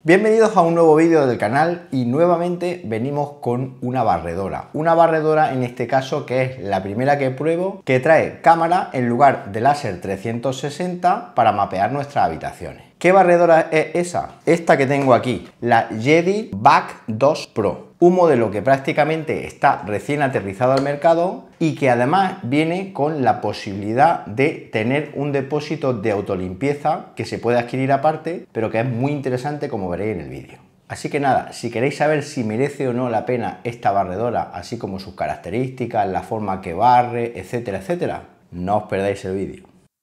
Bienvenidos a un nuevo vídeo del canal y nuevamente venimos con una barredora. Una barredora en este caso que es la primera que pruebo, que trae cámara en lugar de láser 360 para mapear nuestras habitaciones. ¿Qué barredora es esa? Esta que tengo aquí, la Yeti Back 2 Pro. Un modelo que prácticamente está recién aterrizado al mercado y que además viene con la posibilidad de tener un depósito de autolimpieza que se puede adquirir aparte, pero que es muy interesante como veréis en el vídeo. Así que nada, si queréis saber si merece o no la pena esta barredora, así como sus características, la forma que barre, etcétera, etcétera, no os perdáis el vídeo.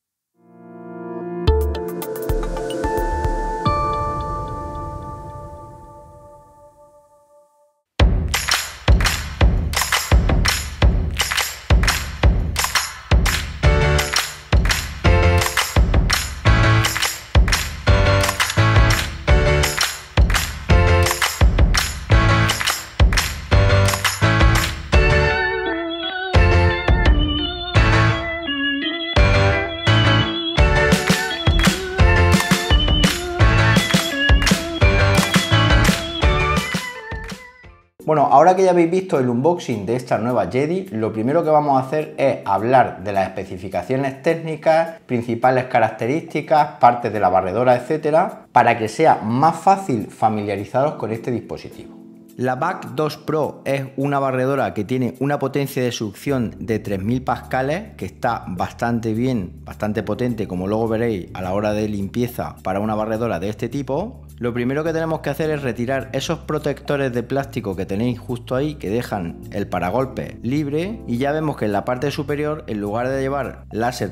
Bueno, ahora que ya habéis visto el unboxing de esta nueva Yeti, lo primero que vamos a hacer es hablar de las especificaciones técnicas, principales características, partes de la barredora, etcétera, para que sea más fácil familiarizaros con este dispositivo. La Back 2 Pro es una barredora que tiene una potencia de succión de 3000 pascales, que está bastante bien, bastante potente, como luego veréis a la hora de limpieza para una barredora de este tipo. Lo primero que tenemos que hacer es retirar esos protectores de plástico que tenéis justo ahí, que dejan el paragolpe libre, y ya vemos que en la parte superior, en lugar de llevar láser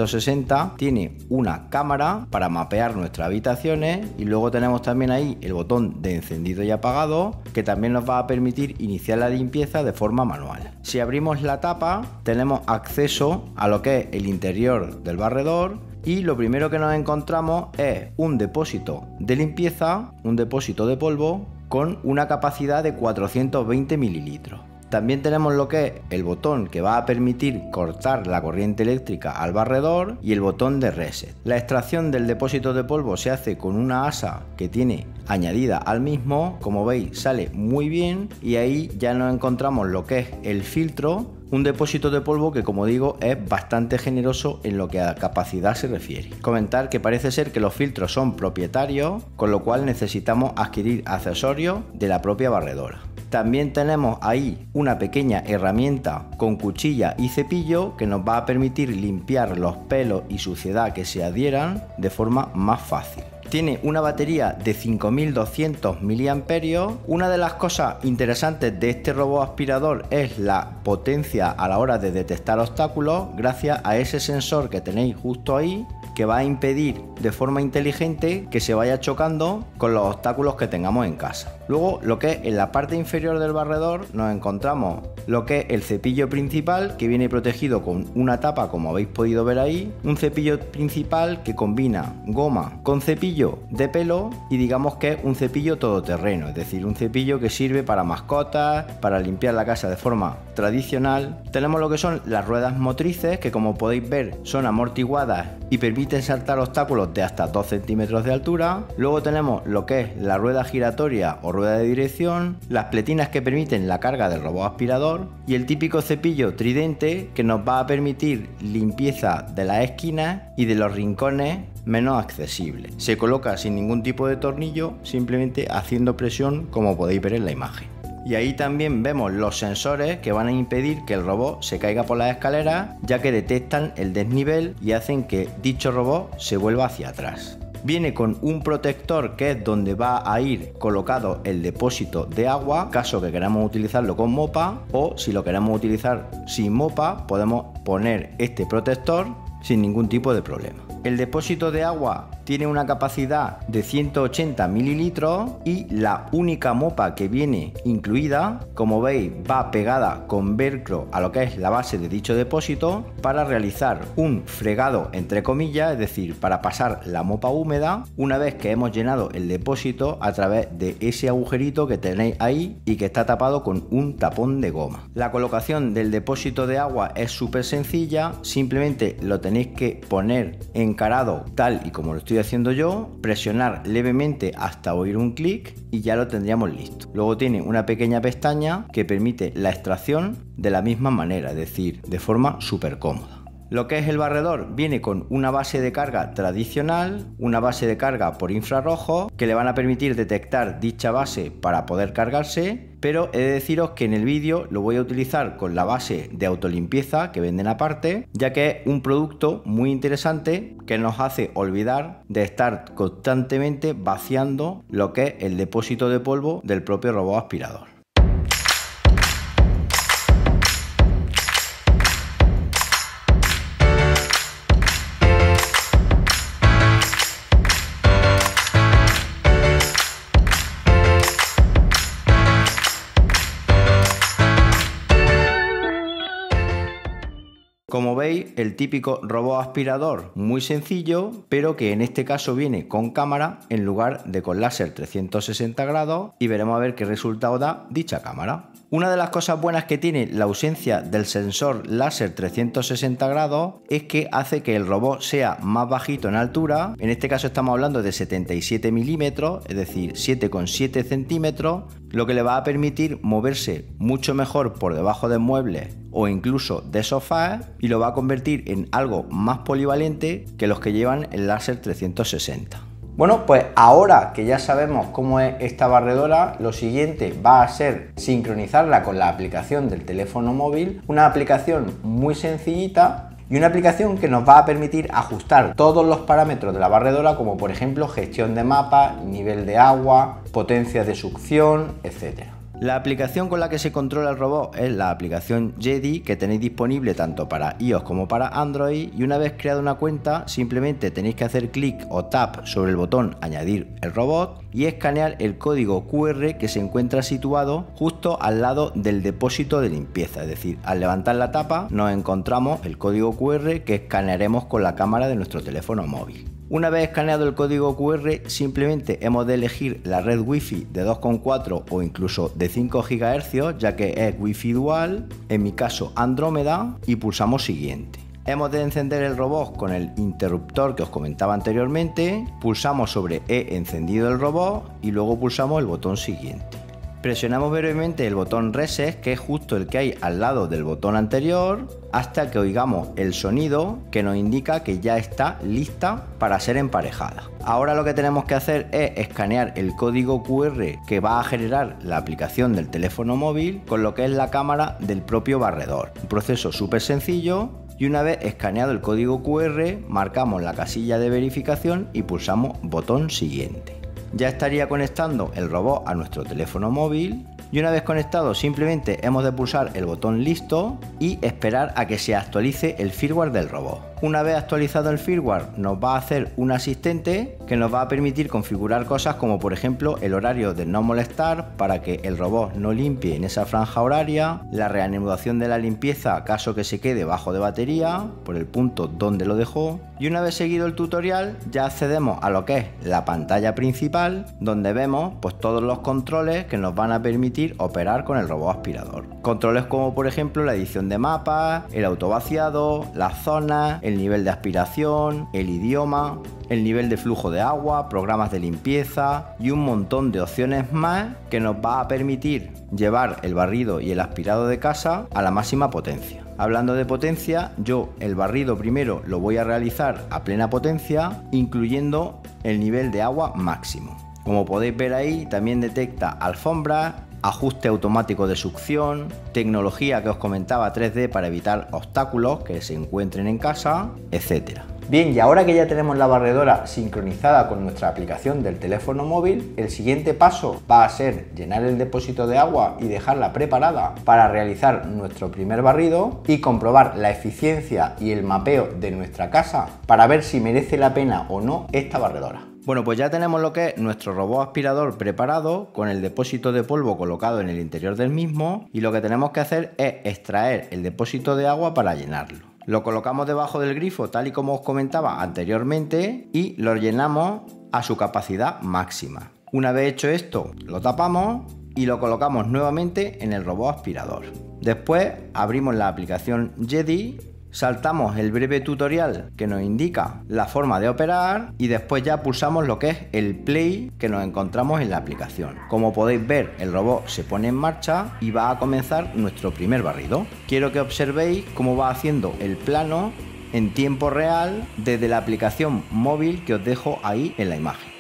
360, tiene una cámara para mapear nuestras habitaciones, y luego tenemos también ahí el botón de encendido y apagado, que también nos va a permitir iniciar la limpieza de forma manual. Si abrimos la tapa, tenemos acceso a lo que es el interior del barredor. Y lo primero que nos encontramos es un depósito de limpieza, un depósito de polvo con una capacidad de 420 mililitros. También tenemos lo que es el botón que va a permitir cortar la corriente eléctrica al barredor y el botón de reset. La extracción del depósito de polvo se hace con una asa que tiene añadida al mismo. Como veis, sale muy bien, y ahí ya nos encontramos lo que es el filtro. Un depósito de polvo que, como digo, es bastante generoso en lo que a capacidad se refiere. Comentar que parece ser que los filtros son propietarios, con lo cual necesitamos adquirir accesorios de la propia barredora. También tenemos ahí una pequeña herramienta con cuchilla y cepillo que nos va a permitir limpiar los pelos y suciedad que se adhieran de forma más fácil. Tiene una batería de 5200 mAh. Una de las cosas interesantes de este robot aspirador es la potencia a la hora de detectar obstáculos, gracias a ese sensor que tenéis justo ahí, que va a impedir de forma inteligente que se vaya chocando con los obstáculos que tengamos en casa. Luego, lo que es en la parte inferior del barredor, nos encontramos lo que es el cepillo principal, que viene protegido con una tapa, como habéis podido ver ahí. Un cepillo principal que combina goma con cepillo de pelo, y digamos que es un cepillo todoterreno, es decir, un cepillo que sirve para mascotas, para limpiar la casa de forma tradicional. Tenemos lo que son las ruedas motrices, que como podéis ver son amortiguadas y permiten saltar obstáculos de hasta 2 centímetros de altura. Luego tenemos lo que es la rueda giratoria o rueda de dirección, las pletinas que permiten la carga del robot aspirador, y el típico cepillo tridente que nos va a permitir limpieza de las esquinas y de los rincones menos accesibles. Se coloca sin ningún tipo de tornillo, simplemente haciendo presión, como podéis ver en la imagen. Y ahí también vemos los sensores que van a impedir que el robot se caiga por las escaleras, ya que detectan el desnivel y hacen que dicho robot se vuelva hacia atrás. Viene con un protector que es donde va a ir colocado el depósito de agua, caso que queramos utilizarlo con mopa, o si lo queremos utilizar sin mopa, podemos poner este protector sin ningún tipo de problema. El depósito de agua tiene una capacidad de 180 mililitros y la única mopa que viene incluida, como veis, va pegada con velcro a lo que es la base de dicho depósito para realizar un fregado entre comillas, es decir, para pasar la mopa húmeda una vez que hemos llenado el depósito a través de ese agujerito que tenéis ahí y que está tapado con un tapón de goma. La colocación del depósito de agua es súper sencilla, simplemente lo tenéis que poner encarado tal y como lo estoy estoy haciendo yo, presionar levemente hasta oír un clic y ya lo tendríamos listo. Luego tiene una pequeña pestaña que permite la extracción de la misma manera, es decir, de forma súper cómoda. Lo que es el barredor viene con una base de carga tradicional, una base de carga por infrarrojo que le van a permitir detectar dicha base para poder cargarse, pero he de deciros que en el vídeo lo voy a utilizar con la base de autolimpieza que venden aparte, ya que es un producto muy interesante que nos hace olvidar de estar constantemente vaciando lo que es el depósito de polvo del propio robot aspirador. Como veis, el típico robot aspirador muy sencillo, pero que en este caso viene con cámara en lugar de con láser 360 grados y veremos a ver qué resultado da dicha cámara. Una de las cosas buenas que tiene la ausencia del sensor láser 360 grados es que hace que el robot sea más bajito en altura. En este caso estamos hablando de 77 milímetros, es decir, 7,7 centímetros, lo que le va a permitir moverse mucho mejor por debajo de muebles o incluso de sofás y lo va a convertir en algo más polivalente que los que llevan el láser 360. Bueno, pues ahora que ya sabemos cómo es esta barredora, lo siguiente va a ser sincronizarla con la aplicación del teléfono móvil, una aplicación muy sencillita y una aplicación que nos va a permitir ajustar todos los parámetros de la barredora, como por ejemplo gestión de mapas, nivel de agua, potencia de succión, etc. La aplicación con la que se controla el robot es la aplicación Jedi, que tenéis disponible tanto para iOS como para Android, y una vez creada una cuenta simplemente tenéis que hacer clic o tap sobre el botón añadir el robot y escanear el código QR que se encuentra situado justo al lado del depósito de limpieza, es decir, al levantar la tapa nos encontramos el código QR que escanearemos con la cámara de nuestro teléfono móvil. Una vez escaneado el código QR, simplemente hemos de elegir la red Wi-Fi de 2,4 o incluso de 5 GHz, ya que es Wi-Fi dual, en mi caso Andrómeda, y pulsamos siguiente. Hemos de encender el robot con el interruptor que os comentaba anteriormente, pulsamos sobre he encendido el robot y luego pulsamos el botón siguiente. Presionamos brevemente el botón Reset, que es justo el que hay al lado del botón anterior, hasta que oigamos el sonido que nos indica que ya está lista para ser emparejada. Ahora lo que tenemos que hacer es escanear el código QR que va a generar la aplicación del teléfono móvil con lo que es la cámara del propio barredor. Un proceso súper sencillo. Y una vez escaneado el código QR, marcamos la casilla de verificación y pulsamos botón siguiente. Ya estaría conectando el robot a nuestro teléfono móvil y una vez conectado simplemente hemos de pulsar el botón listo y esperar a que se actualice el firmware del robot. Una vez actualizado el firmware nos va a hacer un asistente que nos va a permitir configurar cosas como por ejemplo el horario de no molestar para que el robot no limpie en esa franja horaria, la reanudación de la limpieza caso que se quede bajo de batería por el punto donde lo dejó, y una vez seguido el tutorial ya accedemos a lo que es la pantalla principal donde vemos pues todos los controles que nos van a permitir operar con el robot aspirador. Controles como por ejemplo la edición de mapas, el autovaciado, las zonas, el nivel de aspiración, el idioma, el nivel de flujo de agua, programas de limpieza y un montón de opciones más que nos va a permitir llevar el barrido y el aspirado de casa a la máxima potencia. Hablando de potencia, yo el barrido primero lo voy a realizar a plena potencia, incluyendo el nivel de agua máximo. Como podéis ver ahí, también detecta alfombras, ajuste automático de succión, tecnología que os comentaba 3D para evitar obstáculos que se encuentren en casa, etc. Bien, y ahora que ya tenemos la barredora sincronizada con nuestra aplicación del teléfono móvil, el siguiente paso va a ser llenar el depósito de agua y dejarla preparada para realizar nuestro primer barrido y comprobar la eficiencia y el mapeo de nuestra casa para ver si merece la pena o no esta barredora. Bueno, pues ya tenemos lo que es nuestro robot aspirador preparado con el depósito de polvo colocado en el interior del mismo y lo que tenemos que hacer es extraer el depósito de agua para llenarlo. Lo colocamos debajo del grifo tal y como os comentaba anteriormente y lo llenamos a su capacidad máxima. Una vez hecho esto, lo tapamos y lo colocamos nuevamente en el robot aspirador. Después abrimos la aplicación Jedi Saltamos el breve tutorial que nos indica la forma de operar y después ya pulsamos lo que es el play que nos encontramos en la aplicación. Como podéis ver, el robot se pone en marcha y va a comenzar nuestro primer barrido. Quiero que observéis cómo va haciendo el plano en tiempo real desde la aplicación móvil que os dejo ahí en la imagen.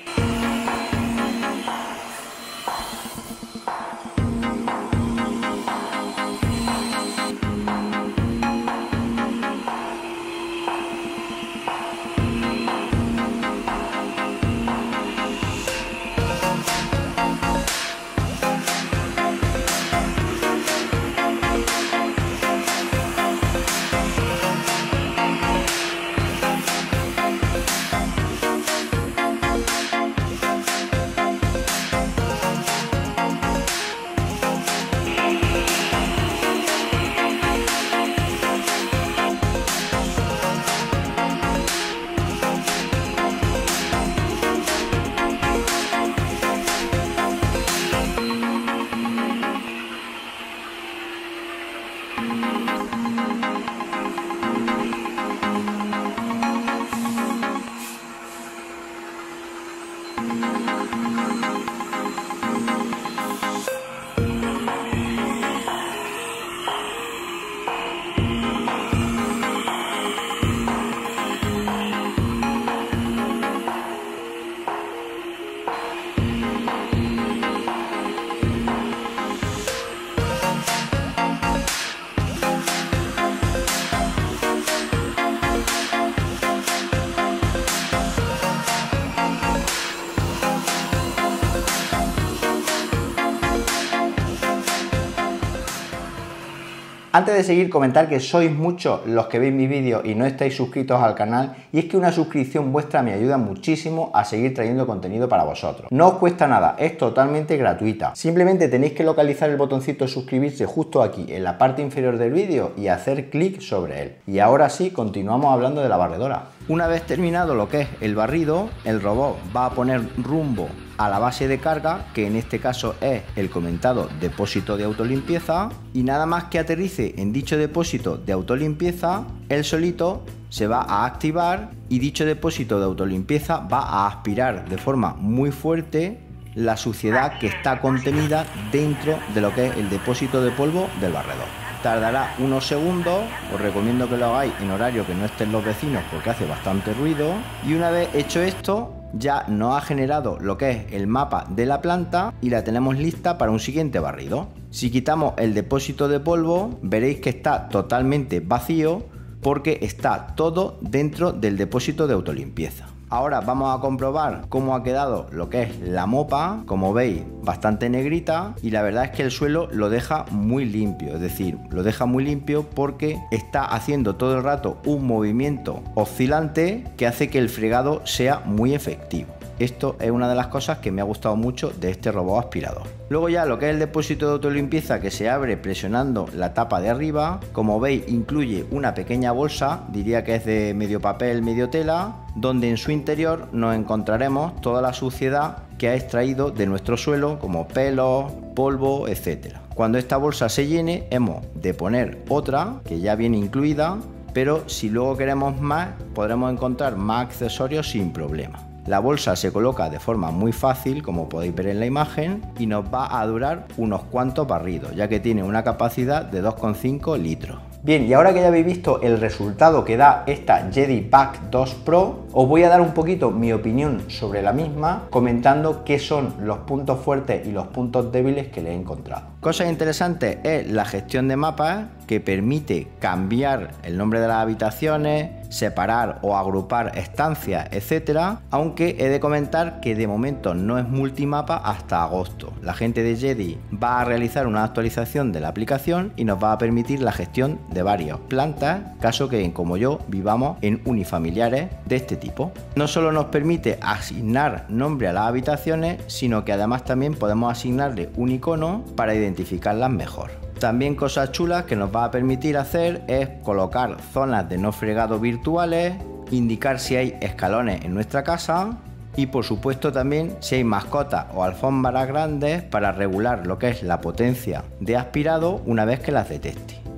Antes de seguir, comentar que sois muchos los que veis mis vídeos y no estáis suscritos al canal, y es que una suscripción vuestra me ayuda muchísimo a seguir trayendo contenido para vosotros. No os cuesta nada, es totalmente gratuita. Simplemente tenéis que localizar el botoncito suscribirse justo aquí en la parte inferior del vídeo y hacer clic sobre él. Y ahora sí, continuamos hablando de la barredora. Una vez terminado lo que es el barrido, el robot va a poner rumbo a la base de carga, que en este caso es el comentado depósito de autolimpieza, y nada más que aterrice en dicho depósito de autolimpieza, él solito se va a activar y dicho depósito de autolimpieza va a aspirar de forma muy fuerte la suciedad que está contenida dentro de lo que es el depósito de polvo del barredor. Tardará unos segundos, os recomiendo que lo hagáis en horario que no estén los vecinos porque hace bastante ruido, y una vez hecho esto ya nos ha generado lo que es el mapa de la planta y la tenemos lista para un siguiente barrido. Si quitamos el depósito de polvo, veréis que está totalmente vacío porque está todo dentro del depósito de autolimpieza. Ahora vamos a comprobar cómo ha quedado lo que es la mopa. Como veis, bastante negrita, y la verdad es que el suelo lo deja muy limpio, es decir, lo deja muy limpio porque está haciendo todo el rato un movimiento oscilante que hace que el fregado sea muy efectivo. Esto es una de las cosas que me ha gustado mucho de este robot aspirador. Luego ya lo que es el depósito de autolimpieza, que se abre presionando la tapa de arriba. Como veis, incluye una pequeña bolsa, diría que es de medio papel, medio tela, donde en su interior nos encontraremos toda la suciedad que ha extraído de nuestro suelo, como pelos, polvo, etc. Cuando esta bolsa se llene, hemos de poner otra que ya viene incluida, pero si luego queremos más, podremos encontrar más accesorios sin problema. La bolsa se coloca de forma muy fácil, como podéis ver en la imagen, y nos va a durar unos cuantos barridos, ya que tiene una capacidad de 2,5 litros. Bien, y ahora que ya habéis visto el resultado que da esta Jedipack 2 Pro, os voy a dar un poquito mi opinión sobre la misma, comentando qué son los puntos fuertes y los puntos débiles que le he encontrado. Cosas interesantes es la gestión de mapas, que permite cambiar el nombre de las habitaciones, separar o agrupar estancias, etcétera, aunque he de comentar que de momento no es multimapa hasta agosto. La gente de Jedi va a realizar una actualización de la aplicación y nos va a permitir la gestión de varias plantas, caso que, como yo, vivamos en unifamiliares de este tipo. No solo nos permite asignar nombre a las habitaciones, sino que además también podemos asignarle un icono para identificarlas mejor. También cosas chulas que nos va a permitir hacer es colocar zonas de no fregado virtuales, indicar si hay escalones en nuestra casa y por supuesto también si hay mascotas o alfombras grandes para regular lo que es la potencia de aspirado una vez que las detecte.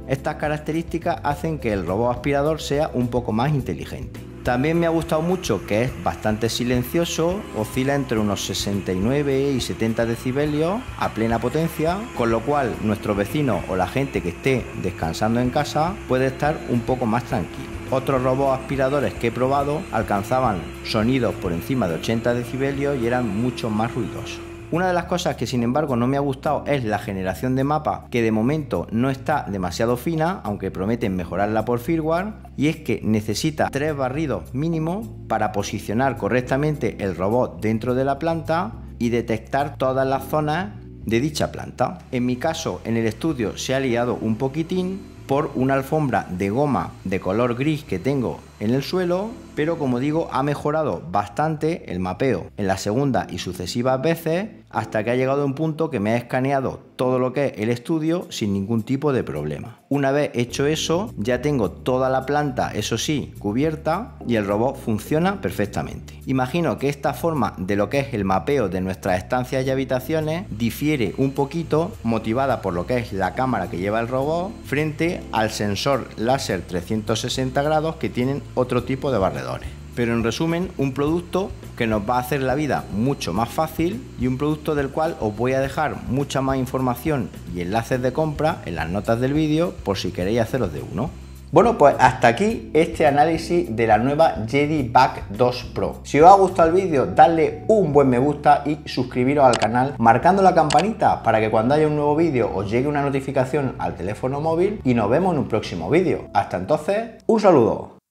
Estas características hacen que el robot aspirador sea un poco más inteligente. También me ha gustado mucho que es bastante silencioso, oscila entre unos 69 y 70 decibelios a plena potencia, con lo cual nuestro vecino o la gente que esté descansando en casa puede estar un poco más tranquilo. Otros robots aspiradores que he probado alcanzaban sonidos por encima de 80 decibelios y eran mucho más ruidosos. Una de las cosas que sin embargo no me ha gustado es la generación de mapa, que de momento no está demasiado fina, aunque prometen mejorarla por firmware, y es que necesita 3 barridos mínimos para posicionar correctamente el robot dentro de la planta y detectar todas las zonas de dicha planta. En mi caso, en el estudio se ha liado un poquitín por una alfombra de goma de color gris que tengo en el suelo, pero como digo, ha mejorado bastante el mapeo en la segunda y sucesivas veces, hasta que ha llegado a un punto que me ha escaneado todo lo que es el estudio sin ningún tipo de problema. Una vez hecho eso, ya tengo toda la planta, eso sí, cubierta, y el robot funciona perfectamente. Imagino que esta forma de lo que es el mapeo de nuestras estancias y habitaciones difiere un poquito, motivada por lo que es la cámara que lleva el robot frente al sensor láser 360 grados que tienen otro tipo de barredores. Pero en resumen, un producto que nos va a hacer la vida mucho más fácil y un producto del cual os voy a dejar mucha más información y enlaces de compra en las notas del vídeo por si queréis haceros de uno. Bueno, pues hasta aquí este análisis de la nueva JediBug 2 Pro. Si os ha gustado el vídeo, dadle un buen me gusta y suscribiros al canal marcando la campanita para que cuando haya un nuevo vídeo os llegue una notificación al teléfono móvil y nos vemos en un próximo vídeo. Hasta entonces, un saludo.